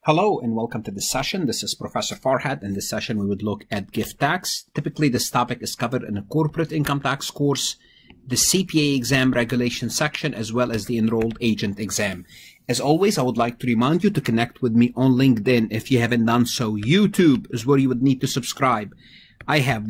Hello and welcome to this session. This is Professor Farhad. In this session, we would look at gift tax. Typically, this topic is covered in a corporate income tax course, the CPA exam regulation section, as well as the enrolled agent exam. As always, I would like to remind you to connect with me on LinkedIn. If you haven't done so, YouTube is where you would need to subscribe. I have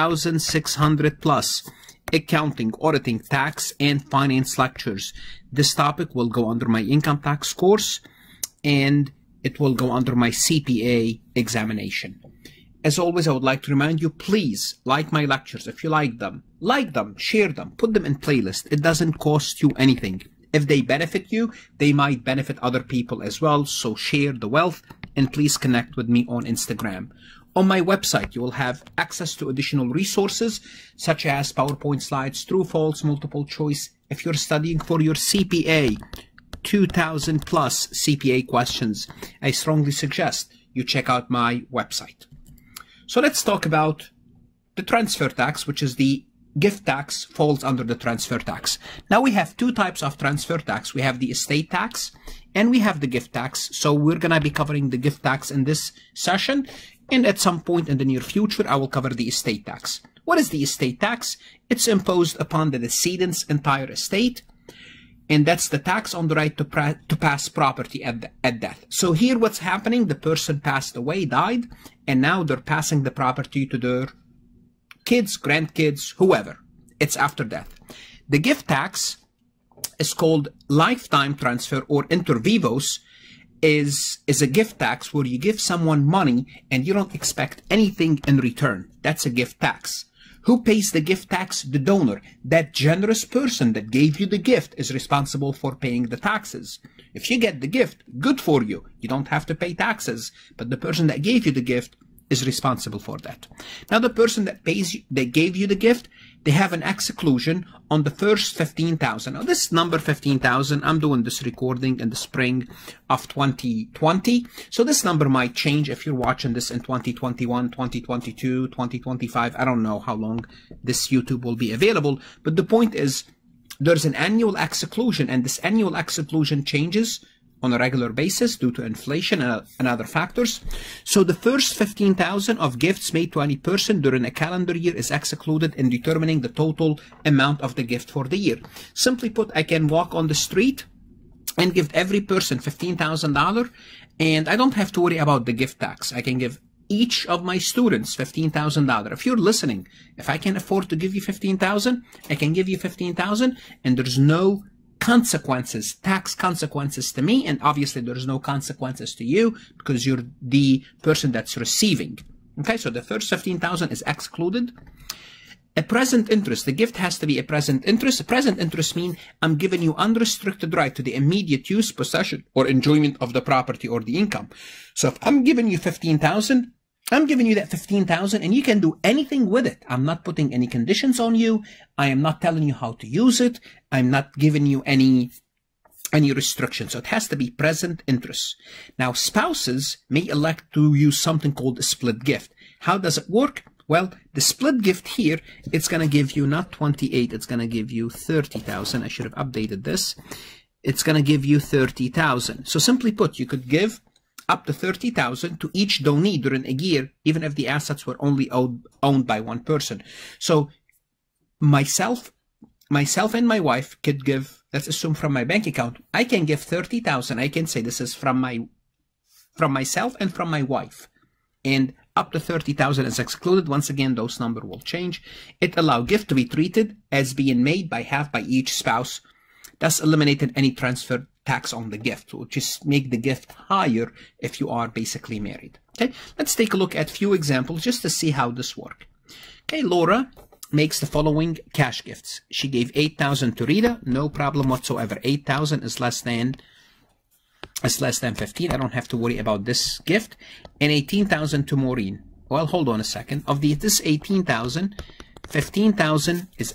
1,600 plus accounting, auditing, tax, and finance lectures. This topic will go under my income tax course, and it will go under my CPA examination. As always, I would like to remind you, please like my lectures. If you like them, share them, put them in playlist. It doesn't cost you anything. If they benefit you, they might benefit other people as well. So share the wealth, and please connect with me on Instagram. On my website, you will have access to additional resources such as PowerPoint slides, true, false, multiple choice. If you're studying for your CPA, 2,000 plus CPA questions, I strongly suggest you check out my website. So let's talk about the transfer tax, which is the gift tax falls under the transfer tax. Now we have two types of transfer tax. We have the estate tax and we have the gift tax. So we're going to be covering the gift tax in this session. And at some point in the near future, I will cover the estate tax. What is the estate tax? It's imposed upon the decedent's entire estate. And that's the tax on the right to pass property at death. So here what's happening, the person passed away, died, and now they're passing the property to their kids, grandkids, whoever. It's after death. The gift tax is called lifetime transfer, or inter vivos, is a gift tax where you give someone money and you don't expect anything in return. That's a gift tax. Who pays the gift tax? The donor. That generous person that gave you the gift is responsible for paying the taxes. If you get the gift, good for you. You don't have to pay taxes, but the person that gave you the gift is responsible for that. Now, the person that gave you the gift, they have an exclusion on the first 15,000. Now, this number 15,000, I'm doing this recording in the spring of 2020. So this number might change if you're watching this in 2021, 2022, 2025. I don't know how long this YouTube will be available. But the point is, there's an annual exclusion, and this annual exclusion changes on a regular basis due to inflation and other factors. So the first 15,000 of gifts made to any person during a calendar year is excluded in determining the total amount of the gift for the year. Simply put, I can walk on the street and give every person $15,000, and I don't have to worry about the gift tax. I can give each of my students $15,000. If you're listening, if I can afford to give you $15,000, I can give you $15,000, and there's no consequences, tax consequences to me, and obviously there is no consequences to you because you're the person that's receiving. Okay, so the first 15,000 is excluded. A present interest, the gift has to be a present interest. A present interest means I'm giving you unrestricted right to the immediate use, possession, or enjoyment of the property or the income. So if I'm giving you 15,000, I'm giving you that 15,000 and you can do anything with it. I'm not putting any conditions on you. I am not telling you how to use it. I'm not giving you any restrictions. So it has to be present interest. Now, spouses may elect to use something called a split gift. How does it work? Well, the split gift here, it's going to give you not 28, it's going to give you 30,000. I should have updated this. It's going to give you 30,000. So simply put, you could give up to 30,000 to each donee during a year, even if the assets were only owned by one person. So myself and my wife could give, let's assume from my bank account, I can give 30,000. I can say this is from myself and from my wife. And up to 30,000 is excluded. Once again, those numbers will change. It allows gift to be treated as being made by half by each spouse. Thus eliminated any transfer tax on the gift, which is make the gift higher if you are basically married. Okay, let's take a look at a few examples just to see how this works. Okay, Laura makes the following cash gifts. She gave 8,000 to Rita, no problem whatsoever. 8,000 is less than 15. I don't have to worry about this gift. And 18,000 to Maureen. Well, hold on a second. Of this 18,000, 15,000 is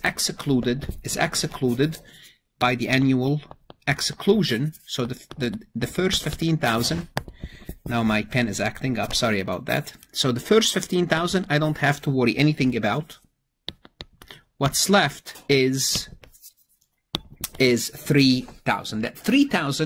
excluded by the annual exclusion. So the first 15,000, now my pen is acting up, sorry about that. So the first 15,000 I don't have to worry anything about. What's left is 3,000. That 3,000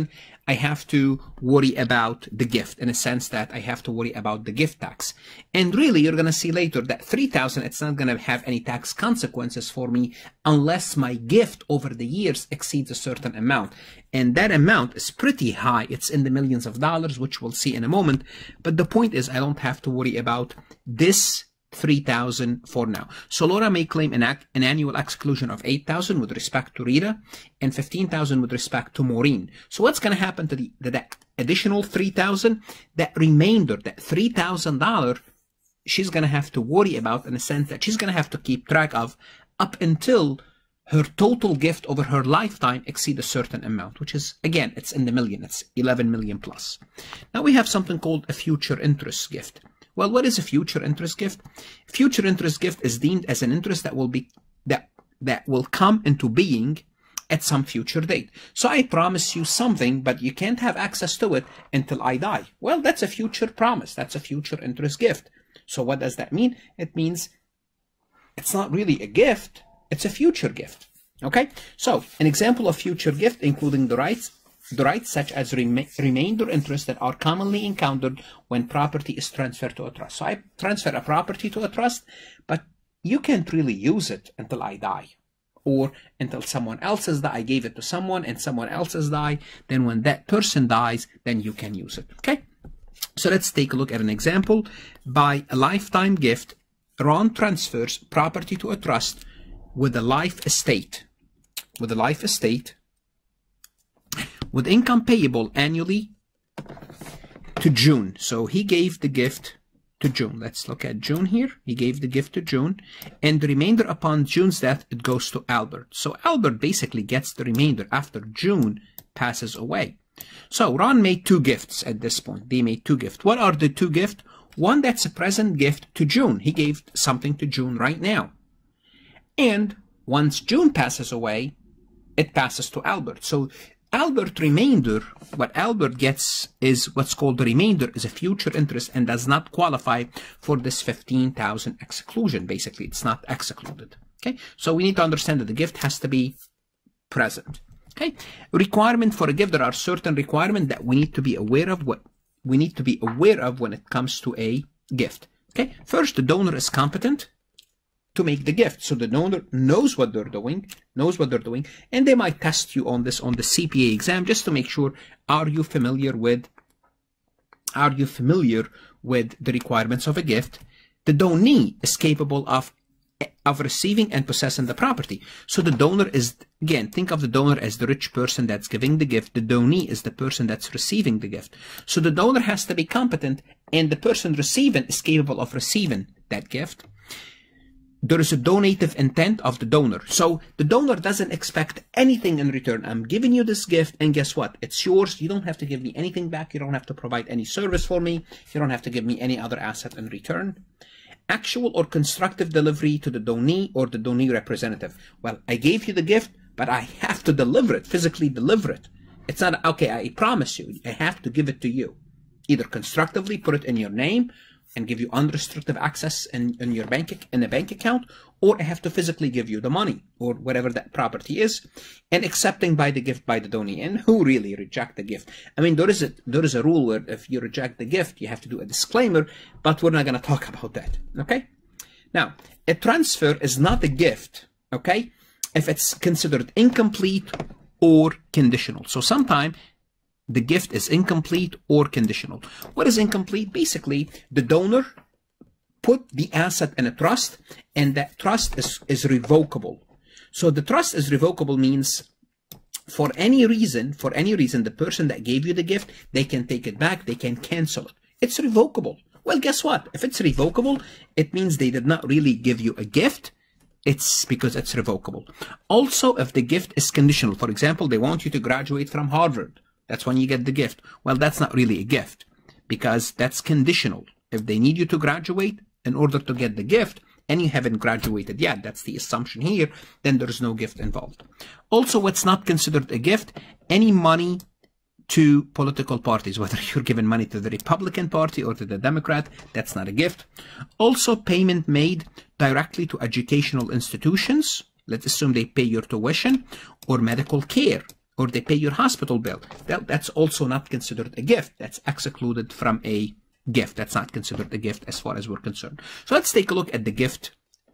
I have to worry about the gift, in a sense that I have to worry about the gift tax. And really, you're going to see later that $3,000, it's not going to have any tax consequences for me unless my gift over the years exceeds a certain amount. And that amount is pretty high. It's in the millions of dollars, which we'll see in a moment. But the point is, I don't have to worry about this $3,000 for now. So Laura may claim an annual exclusion of $8,000 with respect to Rita and $15,000 with respect to Maureen. So what's going to happen to that additional $3,000? That remainder, that $3,000, she's going to have to worry about, in a sense that she's going to have to keep track of up until her total gift over her lifetime exceed a certain amount, which is, again, it's in the million. It's 11 million plus. Now we have something called a future interest gift. Well, what is a future interest gift? Future interest gift is deemed as an interest that will be that will come into being at some future date. So I promise you something, but you can't have access to it until I die. Well, that's a future promise. That's a future interest gift. So what does that mean? It means it's not really a gift. It's a future gift. Okay? So an example of future gift, including the rights such as remainder interest that are commonly encountered when property is transferred to a trust. So I transfer a property to a trust, but you can't really use it until I die, or until someone else has died. I gave it to someone and someone else has died. Then when that person dies, then you can use it. Okay? So let's take a look at an example. By a lifetime gift, Ron transfers property to a trust with a life estate. With income payable annually to June. So he gave the gift to June. Let's look at June here. He gave the gift to June, and the remainder upon June's death, it goes to Albert. So Albert basically gets the remainder after June passes away. So Ron made two gifts at this point. They made two gifts. What are the two gifts? One that's a present gift to June. He gave something to June right now. And once June passes away, it passes to Albert. So Albert remainder, what Albert gets is what's called the remainder, is a future interest and does not qualify for this $15,000 exclusion. Basically, it's not excluded. Okay, so we need to understand that the gift has to be present. Okay, requirement for a gift. There are certain requirements that we need to be aware of. What we need to be aware of when it comes to a gift. Okay, first, the donor is competent to make the gift. So the donor knows what they're doing, and they might test you on this on the CPA exam just to make sure, are you familiar with the requirements of a gift? The donee is capable of receiving and possessing the property. So the donor is, again, think of the donor as the rich person that's giving the gift. The donee is the person that's receiving the gift. So the donor has to be competent, and the person receiving is capable of receiving that gift. There is a donative intent of the donor. So the donor doesn't expect anything in return. I'm giving you this gift, and guess what? It's yours. You don't have to give me anything back. You don't have to provide any service for me. You don't have to give me any other asset in return. Actual or constructive delivery to the donee or the donee representative. Well, I gave you the gift, but I have to deliver it, physically deliver it. It's not, okay, I promise you, I have to give it to you. Either constructively put it in your name and give you unrestricted access in your bank account, or I have to physically give you the money or whatever that property is, and accepting by the gift by the donee. And who really reject the gift? I mean, there is a rule where if you reject the gift, you have to do a disclaimer, but we're not going to talk about that. Okay? Now, a transfer is not a gift, okay, if it's considered incomplete or conditional. So sometimes the gift is incomplete or conditional. What is incomplete? Basically, the donor put the asset in a trust, and that trust is revocable. So the trust is revocable means for any reason, the person that gave you the gift, they can take it back, they can cancel it. It's revocable. Well, guess what? If it's revocable, it means they did not really give you a gift. It's because it's revocable. Also, if the gift is conditional, for example, they want you to graduate from Harvard. That's when you get the gift. Well, that's not really a gift because that's conditional. If they need you to graduate in order to get the gift and you haven't graduated yet, that's the assumption here, then there's no gift involved. Also, what's not considered a gift, any money to political parties, whether you're giving money to the Republican Party or to the Democrat, that's not a gift. Also, payment made directly to educational institutions. Let's assume they pay your tuition or medical care. or they pay your hospital bill, that's also not considered a gift. That's excluded from a gift. That's not considered a gift as far as we're concerned. So let's take a look at the gift,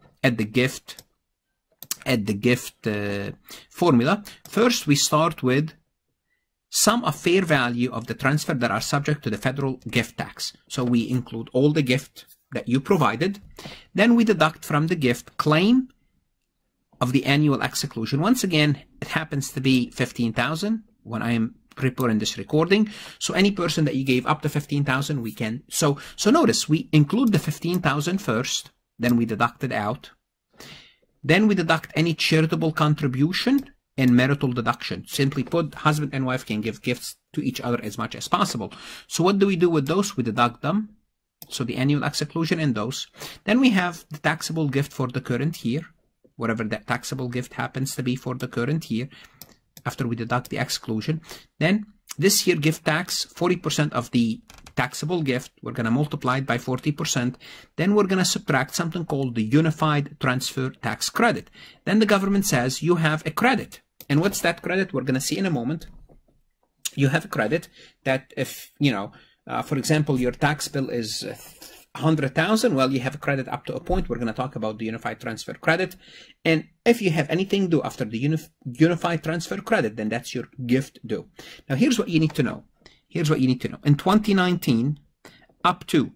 formula. First, we start with sum of fair value of the transfer that are subject to the federal gift tax. So we include all the gift that you provided. Then we deduct from the gift claim of the annual exclusion. Once again, it happens to be 15,000 when I am preparing this recording. So any person that you gave up to 15,000, we can. So notice we include the 15,000 first, then we deduct it out. Then we deduct any charitable contribution and marital deduction. Simply put, husband and wife can give gifts to each other as much as possible. So what do we do with those? We deduct them. So the annual exclusion and those. Then we have the taxable gift for the current year, whatever that taxable gift happens to be for the current year, after we deduct the exclusion. Then this year gift tax, 40% of the taxable gift, we're going to multiply it by 40%. Then we're going to subtract something called the Unified Transfer Tax Credit. Then the government says you have a credit. And what's that credit? We're going to see in a moment. You have a credit that if, for example, your tax bill is 100,000, well, you have a credit up to a point. We're going to talk about the Unified Transfer Credit. And if you have anything due after the Unified Transfer Credit, then that's your gift due. Now, here's what you need to know. Here's what you need to know. In 2019, up to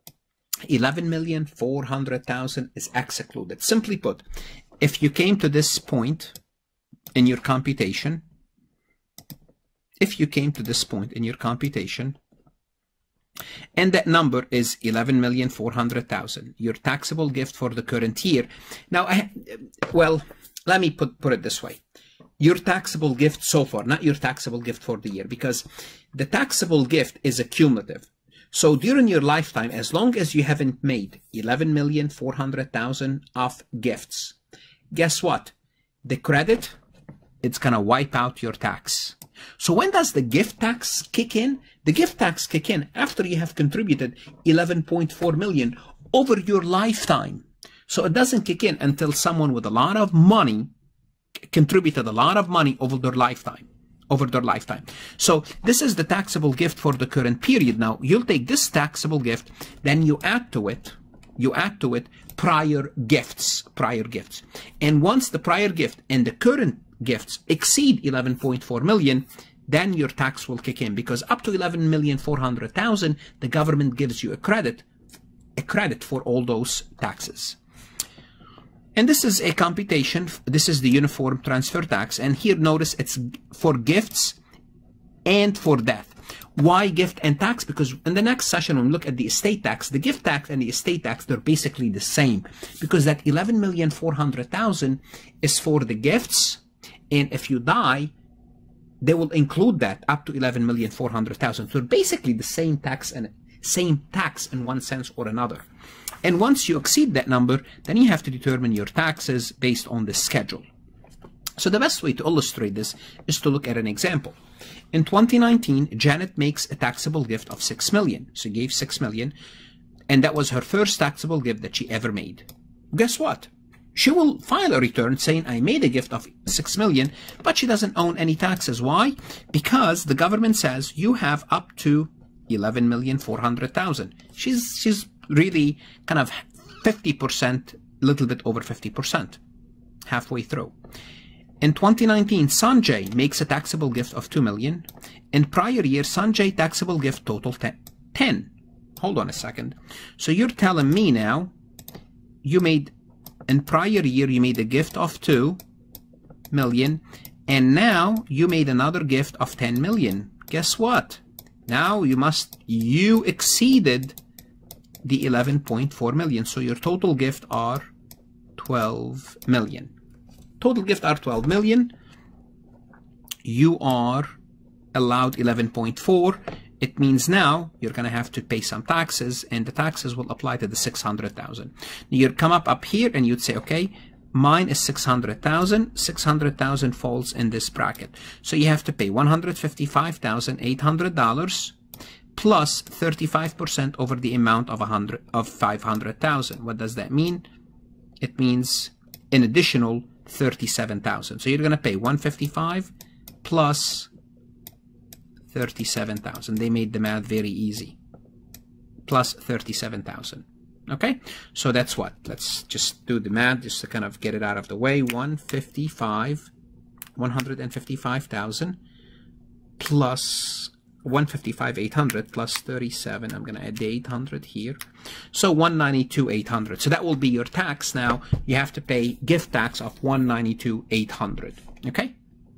11,400,000 is excluded. Simply put, if you came to this point in your computation, and that number is 11,400,000, your taxable gift for the current year. Now, let me put it this way. Your taxable gift so far, not your taxable gift for the year, because the taxable gift is a cumulative. So during your lifetime, as long as you haven't made 11,400,000 of gifts, guess what? The credit, it's going to wipe out your tax. So when does the gift tax kick in? The gift tax kick in after you have contributed 11.4 million over your lifetime. So it doesn't kick in until someone with a lot of money contributed a lot of money over their lifetime. So this is the taxable gift for the current period. Now you'll take this taxable gift, then you add to it prior gifts. And once the prior gift and the current gifts exceed 11.4 million, then your tax will kick in, because up to 11,400,000, the government gives you a credit for all those taxes. And this is a computation. This is the uniform transfer tax. And here, notice it's for gifts and for death. Why gift and tax? Because in the next session, when we look at the estate tax, the gift tax and the estate tax, they're basically the same, because that 11,400,000 is for the gifts. And if you die, they will include that up to 11,400,000. So they're basically the same tax in one sense or another. And once you exceed that number, then you have to determine your taxes based on the schedule. So the best way to illustrate this is to look at an example. In 2019, Janet makes a taxable gift of 6 million. She gave 6 million, and that was her first taxable gift that she ever made. Guess what? She will file a return saying, I made a gift of 6 million, but she doesn't own any taxes. Why? Because the government says you have up to 11,400,000. She's really kind of 50%, a little bit over 50%, halfway through. In 2019, Sanjay makes a taxable gift of 2 million. In prior year, Sanjay taxable gift total 10. Hold on a second. So you're telling me now, in prior year, you made a gift of 2 million, and now you made another gift of 10 million. Guess what? Now you exceeded the 11.4 million. So your total gift are 12 million. Total gift are 12 million. You are allowed 11.4. It means now you're going to have to pay some taxes, and the taxes will apply to the 600,000. You'd come up here and you'd say, okay, mine is 600,000. 600,000 falls in this bracket. So you have to pay $155,800 plus 35% over the amount of 500,000. What does that mean? It means an additional 37,000. So you're going to pay 155 plus 37,000. They made the math very easy. Plus 37,000. Okay, so that's what. Let's just do the math just to kind of get it out of the way. 155,000 plus 155,800 plus 37. I'm going to add the 800 here. So 192,800. So that will be your tax. Now you have to pay gift tax of 192,800. Okay.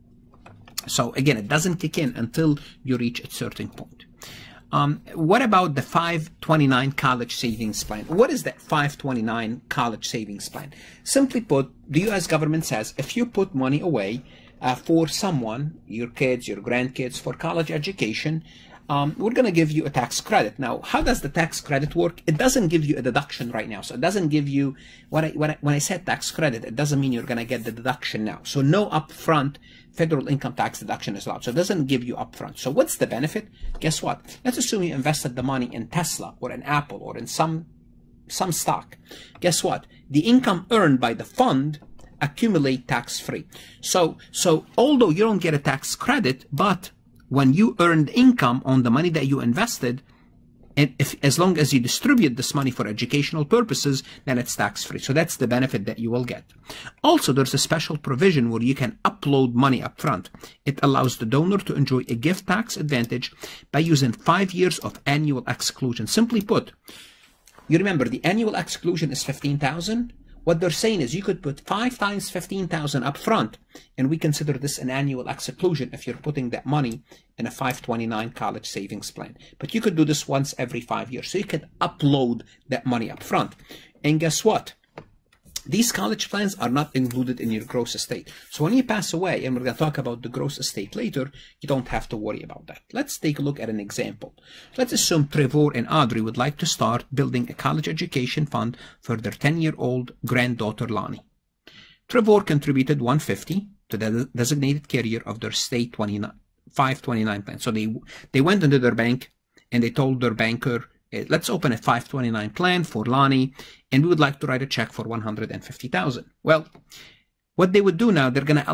So again, it doesn't kick in until you reach a certain point. What about the 529 college savings plan? What is that 529 college savings plan? Simply put, the U.S. government says if you put money away for someone, your kids, your grandkids, for college education, we're going to give you a tax credit. Now, how does the tax credit work? It doesn't give you a deduction right now. So it doesn't give you, when I said tax credit, it doesn't mean you're going to get the deduction now. So no upfront federal income tax deduction is allowed. So it doesn't give you upfront. So what's the benefit? Guess what? Let's assume you invested the money in Tesla or in Apple or in some stock. Guess what? The income earned by the fund accumulate tax-free. So although you don't get a tax credit, but when you earned income on the money that you invested, and as long as you distribute this money for educational purposes, then it's tax-free. So that's the benefit that you will get. Also, there's a special provision where you can upload money up front. It allows the donor to enjoy a gift tax advantage by using 5 years of annual exclusion. Simply put, you remember the annual exclusion is 15,000. What they're saying is you could put 5 times 15,000 up front, and we consider this an annual exclusion if you're putting that money in a 529 college savings plan. But you could do this once every 5 years. So you could upload that money up front. And guess what? These college plans are not included in your gross estate. So when you pass away, and we're going to talk about the gross estate later, you don't have to worry about that. Let's take a look at an example. Let's assume Trevor and Audrey would like to start building a college education fund for their 10-year-old granddaughter, Lonnie. Trevor contributed $150 to the designated carrier of their state 529 plan. So they went into their bank and they told their banker, let's open a 529 plan for Lonnie, and we would like to write a check for $150,000. Well, what they would do now, they're gonna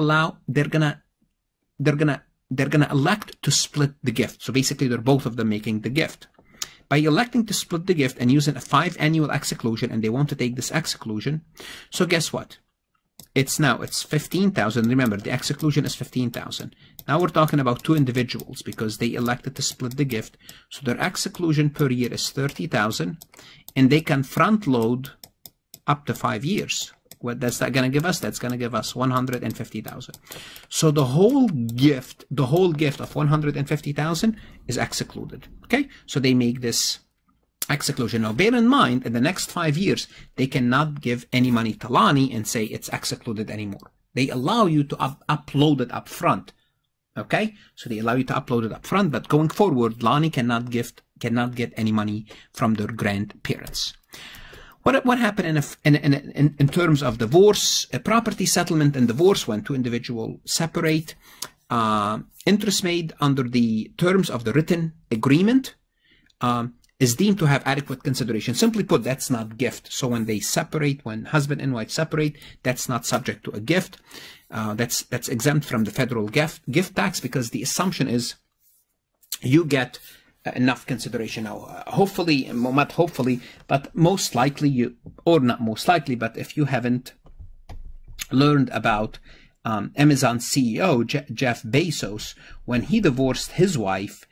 elect to split the gift. So basically, they're both of them making the gift. By electing to split the gift and using a 5 annual exclusion, and they want to take this exclusion, so guess what? It's 15,000. Remember, the exclusion is 15,000. Now we're talking about 2 individuals because they elected to split the gift. So their exclusion per year is 30,000, and they can front load up to 5 years. What that's that going to give us? That's going to give us 150,000. So the whole gift of 150,000 is excluded. Okay, so they make this exclusion. Now, bear in mind, in the next 5 years, they cannot give any money to Lonnie and say it's excluded anymore. They allow you to upload it up front. Okay, so they allow you to upload it up front, but going forward, Lonnie cannot get any money from their grandparents. What happened in terms of divorce, a property settlement and divorce when 2 individuals separate? Interest made under the terms of the written agreement is deemed to have adequate consideration. Simply put, that's not gift. So when they separate, when husband and wife separate, that's not subject to a gift. That's exempt from the federal gift tax because the assumption is you get enough consideration. Now, hopefully, not hopefully, but most likely or not most likely, but if you haven't learned about Amazon CEO Jeff Bezos, when he divorced his wife,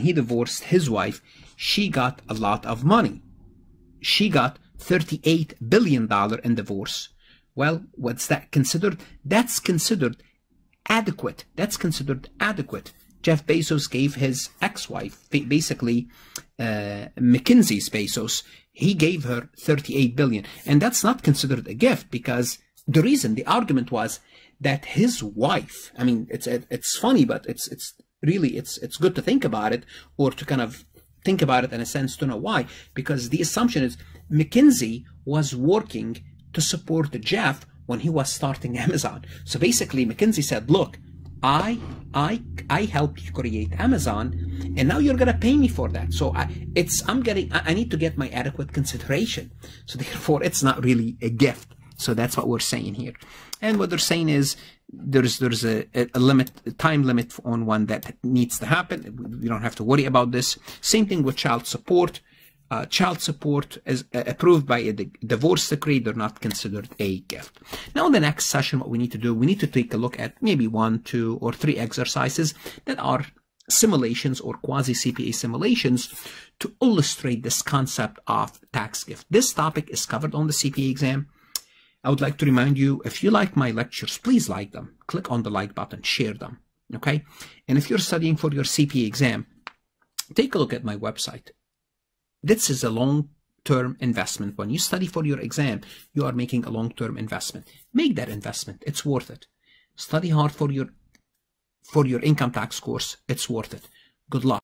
she got a lot of money. She got $38 billion in divorce. Well, what's that considered? That's considered adequate. That's considered adequate. Jeff Bezos gave his ex-wife, basically Mackenzie's Bezos, he gave her $38 billion. And that's not considered a gift because the argument was that his wife, I mean, it's funny, but it's good to think about it, or to kind of think about it in a sense to know why. Because the assumption is Mackenzie was working to support Jeff when he was starting Amazon. So basically, Mackenzie said, look, I helped you create Amazon, and now you're gonna pay me for that. So I need to get my adequate consideration. So therefore, it's not really a gift. So that's what we're saying here. And what they're saying is there's a time limit on when that needs to happen. We don't have to worry about this. Same thing with child support. Child support is approved by a divorce decree. They're not considered a gift. Now in the next session, what we need to do, we need to take a look at maybe 1, 2, or 3 exercises that are simulations or quasi-CPA simulations to illustrate this concept of tax gift. This topic is covered on the CPA exam. I would like to remind you, if you like my lectures, please like them. Click on the like button, share them, okay? And if you're studying for your CPA exam, take a look at my website. This is a long-term investment. When you study for your exam, you are making a long-term investment. Make that investment. It's worth it. Study hard for your income tax course. It's worth it. Good luck.